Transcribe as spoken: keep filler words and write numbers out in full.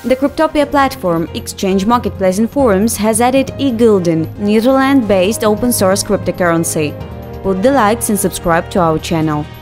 The Cryptopia platform, exchange marketplace and forums has added E-Gulden, Netherland-based open-source cryptocurrency. Put the likes and subscribe to our channel.